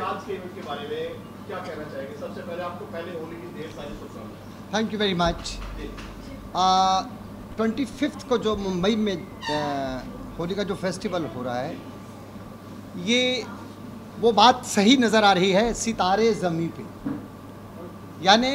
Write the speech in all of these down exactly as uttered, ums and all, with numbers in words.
आज के इवेंट के बारे में क्या कहना चाहेंगे? सबसे पहले आपको पहले होली की ढेर सारी शुभकामनाएं। Thank you very much. Twenty fifth को जो मुंबई में uh, होली का जो फेस्टिवल हो रहा है, ये वो बात सही नज़र आ रही है सितारे ज़मीं पे। यानी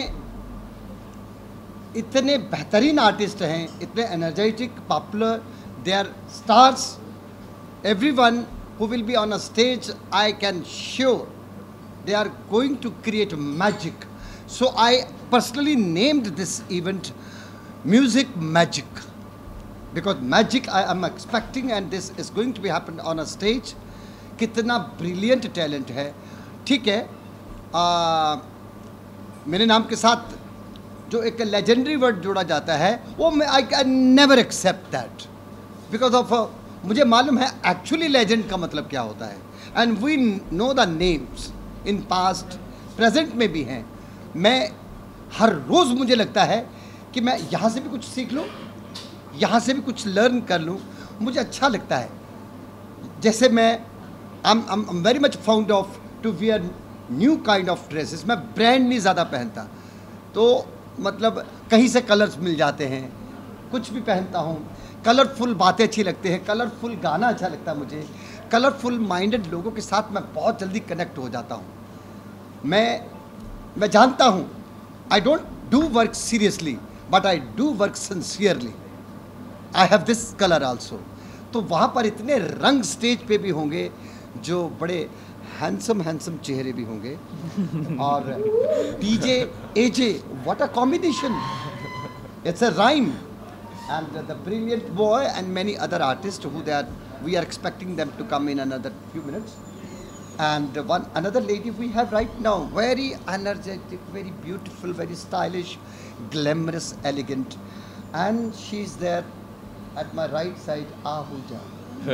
इतने बेहतरीन आर्टिस्ट हैं, इतने energetic, popular, they are stars. Everyone who will be on a stage, I can sure they are going to create magic. So I personally named this event Music Magic, because magic I am expecting, and this is going to be happen on a stage. कितना brilliant talent है, ठीक है। आ, मेरे नाम के साथ जो एक legendary word जोड़ा जाता है, वो मैं I can never accept that because of uh, मुझे मालूम है एक्चुअली लेजेंड का मतलब क्या होता है, and we know the names in past, present में भी हैं। मैं हर रोज़ मुझे लगता है कि मैं यहाँ से भी कुछ सीख लूँ, यहाँ से भी कुछ लर्न कर लूँ, मुझे अच्छा लगता है। जैसे मैं I am very much fond of to wear new kind of dresses. मैं ब्रांड नहीं ज़्यादा पहनता, तो मतलब कहीं से कलर्स मिल जाते हैं, कुछ भी पहनता हूँ। कलरफुल बातें अच्छी लगती हैं, कलरफुल गाना अच्छा लगता है मुझे, कलरफुल माइंडेड लोगों के साथ मैं बहुत जल्दी कनेक्ट हो जाता हूँ। मैं मैं जानता हूँ I don't do work seriously but I do work sincerely. I have this colour also. तो वहाँ पर इतने रंग स्टेज पे भी होंगे जो बड़े हैंडसम हैंडसम चेहरे भी होंगे, और DJ AJ, what a combination, it's a rhyme. And the brilliant boy and many other artists who they are, we are expecting them to come in another few minutes. And one another lady we have right now, very energetic, very beautiful, very stylish, glamorous, elegant, and she's there at my right side, Ahuja.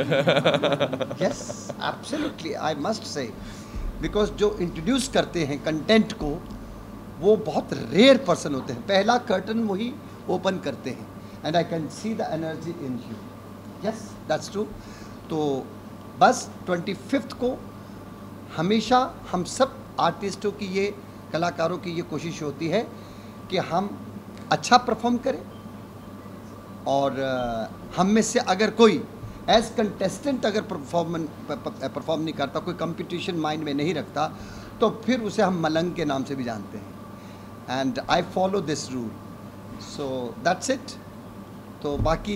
Yes, absolutely, I must say, because जो introduce करते हैं content को, वो बहुत rare person होते हैं। पहला curtain वही open करते हैं। And I can see the energy in you. Yes, that's true. तो बस ट्वेंटी फिफ्थ को हमेशा हम सब आर्टिस्टों की, ये कलाकारों की ये कोशिश होती है कि हम अच्छा परफॉर्म करें, और हम में से अगर कोई एज कंटेस्टेंट अगर परफॉर्म परफॉर्म नहीं करता, कोई कंपटीशन माइंड में नहीं रखता, तो फिर उसे हम मलंग के नाम से भी जानते हैं। And I follow this rule, so that's it. तो बाकी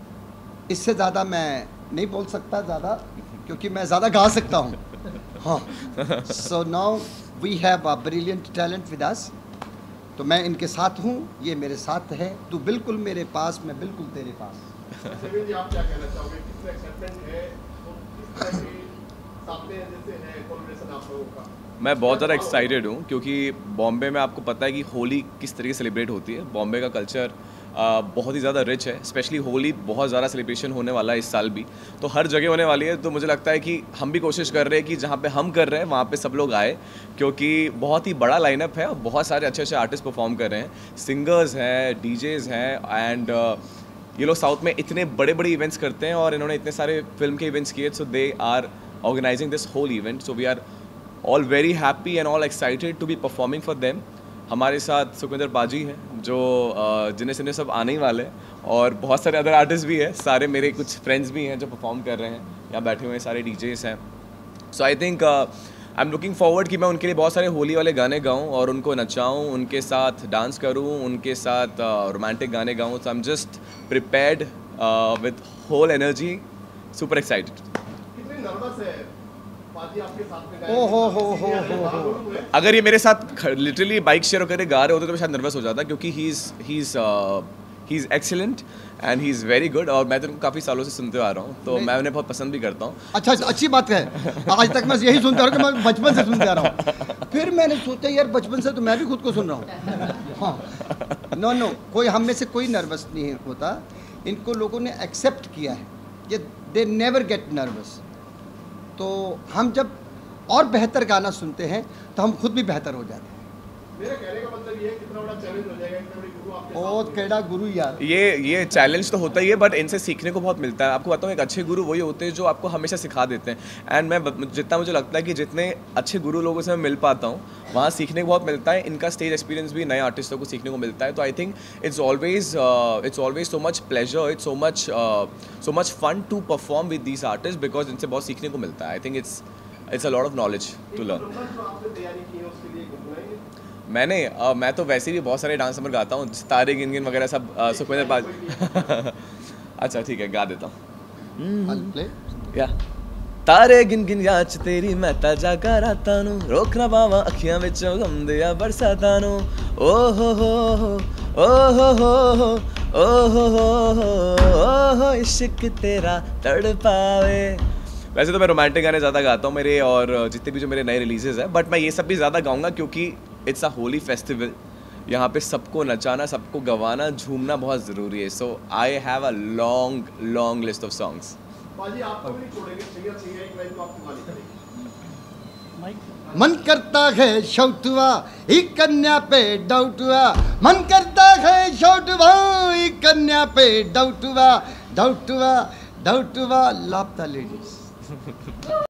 इससे ज़्यादा मैं नहीं बोल सकता ज़्यादा, क्योंकि मैं ज़्यादा गा सकता हूँ। हाँ, so now we have a brilliant talent with us. तो मैं इनके साथ हूँ, ये मेरे साथ है। तू बिल्कुल मेरे पास, मैं बिल्कुल तेरे पास। सेविन जी, आप क्या कहना चाहोगे? किस तरह एक्साइटमेंट है, तो किस तरह के सामने जैसे है कोलैबोरेशन आप लोगों का? मैं बहुत ज़्यादा एक्साइटेड हूँ, क्योंकि बॉम्बे में आपको पता है कि होली किस तरीके से सेलिब्रेट होती है। बॉम्बे का कल्चर Uh, बहुत ही ज़्यादा रिच है, स्पेशली होली बहुत ज़्यादा सेलिब्रेशन होने वाला है इस साल भी, तो हर जगह होने वाली है। तो मुझे लगता है कि हम भी कोशिश कर रहे हैं कि जहाँ पे हम कर रहे हैं वहाँ पे सब लोग आए, क्योंकि बहुत ही बड़ा लाइनअप है और बहुत सारे अच्छे अच्छे आर्टिस्ट परफॉर्म कर रहे हैं, सिंगर्स हैं, डीजेज हैं, एंड uh, ये लोग साउथ में इतने बड़े बड़े इवेंट्स करते हैं और इन्होंने इतने सारे फिल्म के इवेंट्स किए, so they are organising this whole event. So we are all very happy and all excited to be performing for them. हमारे साथ सुखविंदर पाजी हैं, जो जिन्हें सिन्हें सब आने ही वाले हैं, और बहुत सारे अदर आर्टिस्ट भी हैं, सारे मेरे कुछ फ्रेंड्स भी हैं जो परफॉर्म कर रहे हैं, यहाँ बैठे हुए हैं सारे डीजेस हैं। So I think I am looking forward कि मैं उनके लिए बहुत सारे होली वाले गाने गाऊँ और उनको नचाऊँ, उनके साथ डांस करूँ, उनके साथ रोमांटिक uh, गाने गाऊँ। So I am just prepared with whole energy, super excited. कितने नर्वस है पाजी आपके साथ में? ओ हो हो हो हो हो। अगर ये मेरे साथ लिटरली बाइक शेयर करके गा रहे होते तो मैं शायद नर्वस हो जाता, क्योंकि he is he is he is excellent and he is very good, और मैं तो उनको काफ़ी सालों से सुनते आ रहा हूँ, तो मैं उन्हें बहुत पसंद भी करता हूँ। अच्छा, अच्छी बात है। आज तक मैं यही सुनता रहा कि मैं बचपन से सुनते आ रहा हूँ, फिर मैंने सोचा यार बचपन से तो मैं भी खुद को सुन रहा हूँ। हाँ, नो नो, कोई हम में से कोई नर्वस नहीं होता। इनको लोगों ने एक्सेप्ट किया है, ये दे नेवर गेट नर्वस। तो हम जब और बेहतर गाना सुनते हैं तो हम खुद भी बेहतर हो जाते हैं। मेरे कहने का मतलब ये है कितना बड़ा चैलेंज हो जाएगा, इतने बड़ी गुरु आपके बहुत केड़ा गुरु यार। ये ये चैलेंज तो होता ही है, बट इनसे सीखने को बहुत मिलता है। आपको बताऊँ, एक अच्छे गुरु वही होते हैं जो आपको हमेशा सिखा देते हैं। एंड मैं जितना मुझे लगता है कि जितने अच्छे गुरु लोगों से मैं मिल पाता हूँ, वहाँ सीखने को बहुत मिलता है। इनका स्टेज एक्सपीरियंस भी नए आर्टिस्टों को सीखने को मिलता है। तो I think it's always it's always so much pleasure, it's so much so much fun to perform with these artist, because इनसे बहुत सीखने को मिलता है। I think it's it's a lot of knowledge to learn. जो आपने तैयारी की है उसके लिए गुनगुनाएंगे? मैंने uh, मैं तो वैसे भी बहुत सारे डांस नंबर गाता हूँ, तारे गिन गिन वगैरह सब uh, सुखविंदर पाल। अच्छा ठीक है, गा देता हूँ। I'll play. या तारे गिन गिन याच तेरी मैं ताजा कराता नू, रोकना पावा अखियां विचों गम दिया बरसाता नू। ओ हो हो हो ओ हो हो हो ओ हो हो ओ हो इश्क तेरा तड़पावे। वैसे तो मैं रोमांटिक गाने ज़्यादा गाता हूँ मेरे, और जितने भी जो मेरे नए रिलीजेस हैं, बट मैं ये सब भी ज़्यादा गाऊंगा क्योंकि इट्स अ होली फेस्टिवल। यहाँ पे सबको नचाना, सबको गवाना, झूमना बहुत ज़रूरी है। So I have a long long list of songs. बाजी आपको भी नहीं छोड़ेंगे, सिंगर सिंगर एक लाइन तो आपको गानी पड़ेगी। मन करता है शौटुआ ही कन्या पे डाउटुआ, मन करता है शौटुआ ही कन्या पे डाउटुआ, डाउटुआ डाउटुआ लापता लेडीज।